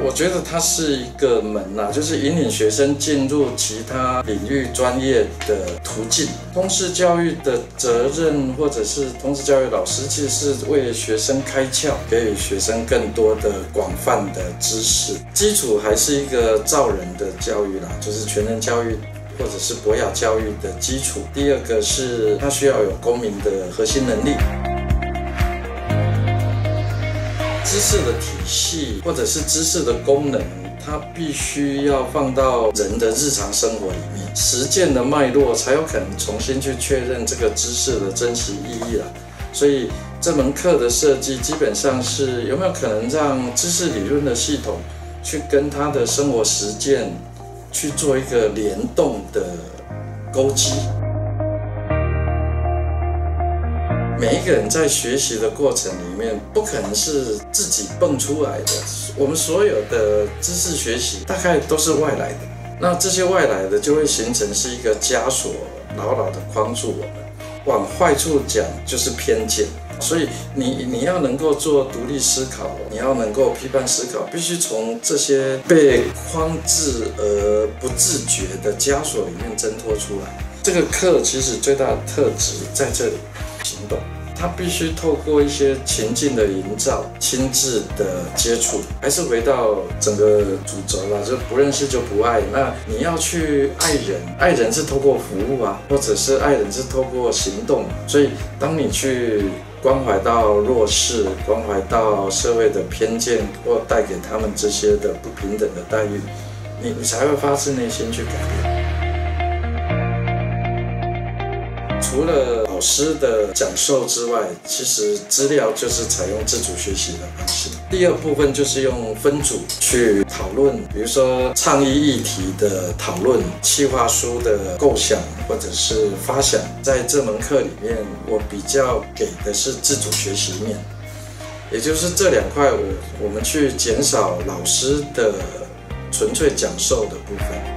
我觉得它是一个门呐，就是引领学生进入其他领域专业的途径。通识教育的责任，或者是通识教育老师，其实是为学生开窍，给予学生更多的广泛的知识。基础还是一个造人的教育啦，就是全人教育或者是博雅教育的基础。第二个是它需要有公民的核心能力。知识的体系或者是知识的功能，它必须要放到人的日常生活里面，实践的脉络才有可能重新去确认这个知识的真实意义啦。所以这门课的设计基本上是有没有可能让知识理论的系统去跟他的生活实践去做一个联动的勾稽。每一个人在学习的过程里面，不可能是自己蹦出来的。我们所有的知识学习大概都是外来的，那这些外来的就会形成是一个枷锁，牢牢的框住我们。往坏处讲就是偏见，所以你要能够做独立思考，你要能够批判思考，必须从这些被框制而不自觉的枷锁里面挣脱出来。这个课其实最大的特质在这里，行动。它必须透过一些情境的营造、亲自的接触，还是回到整个主轴啦，就不认识就不爱。那你要去爱人，爱人是透过服务啊，或者是爱人是透过行动。所以，当你去关怀到弱势，关怀到社会的偏见，或带给他们这些的不平等的待遇，你才会发自内心去改变。除了老师的讲授之外，其实资料就是采用自主学习的方式。第二部分就是用分组去讨论，比如说倡议议题的讨论、企划书的构想或者是发想。在这门课里面，我比较给的是自主学习面，也就是这两块我们去减少老师的纯粹讲授的部分。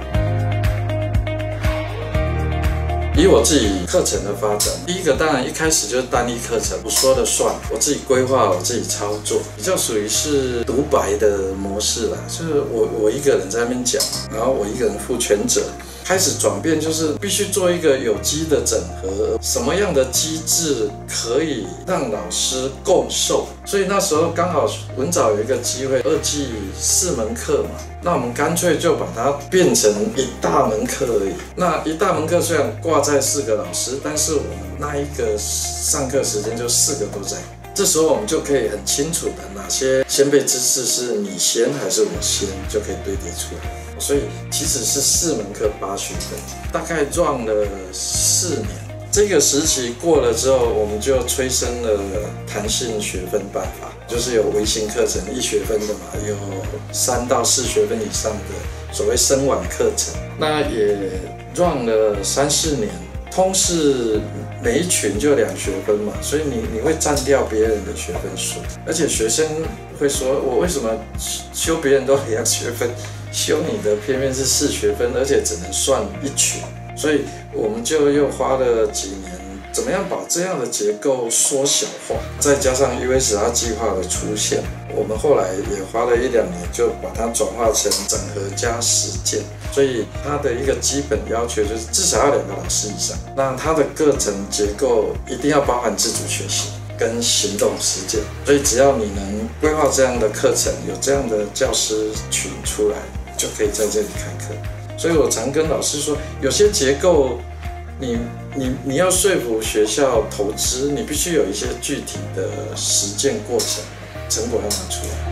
以我自己课程的发展，第一个当然一开始就是单一课程，我说了算，我自己规划，我自己操作，比较属于是独白的模式啦，就是我一个人在那边讲，然后我一个人负全责。开始转变就是必须做一个有机的整合，什么样的机制可以让老师共受？所以那时候刚好文藻有一个机会，2季4门课嘛，那我们干脆就把它变成一大门课而已。那一大门课虽然挂在4个老师，但是我们那一个上课时间就4个都在。这时候我们就可以很清楚的哪些先辈知识是你先还是我先，就可以堆叠出来。所以其实是4门课8学分，大概 run 了4年。这个时期过了之后，我们就催生了弹性学分办法，就是有微型课程1学分的嘛，有3到4学分以上的所谓升晚课程。那也 run 了3、4年。通识每一群就2学分嘛，所以你会占掉别人的学分数，而且学生会说，我为什么修别人都2学分，修你的偏偏是4学分，而且只能算1群，所以我们就又花了几年，怎么样把这样的结构缩小化，再加上 USR 计划的出现，我们后来也花了1、2年就把它转化成整合加实践。所以它的一个基本要求就是至少要2个老师以上。那它的课程结构一定要包含自主学习跟行动实践。所以只要你能规划这样的课程，有这样的教师群出来，就可以在这里开课。所以我常跟老师说，有些结构你要说服学校投资，你必须有一些具体的实践过程，成果要拿出来。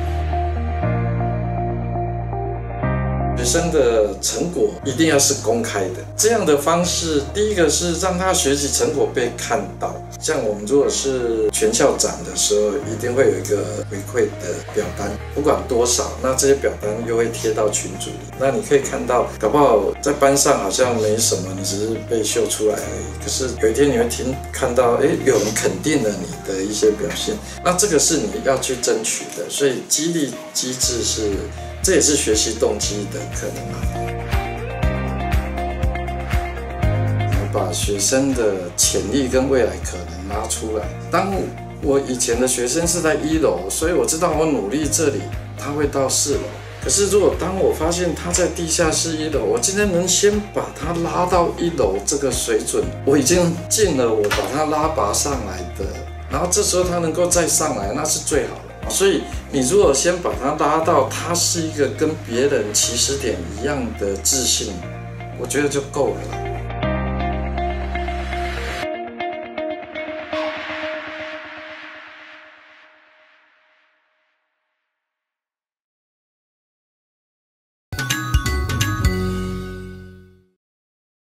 学生的成果一定要是公开的，这样的方式，第一个是让他学习成果被看到。像我们如果是全校展的时候，一定会有一个回馈的表单，不管多少，那这些表单又会贴到群组里。那你可以看到，搞不好在班上好像没什么，你只是被秀出来而已。可是有一天你会看到，有人肯定了你的一些表现，那这个是你要去争取的。所以激励机制这也是学习动机的可能啊。把学生的潜力跟未来可能拉出来。当我以前的学生是在1楼，所以我知道我努力这里，他会到4楼。 可是如果当我发现他在地下室1楼，我今天能先把他拉到1楼这个水准，我已经尽了我把他拉拔上来的，然后这时候他能够再上来，那是最好的。所以你如果先把他拉到他是一个跟别人起始点一样的自信，我觉得就够了啦。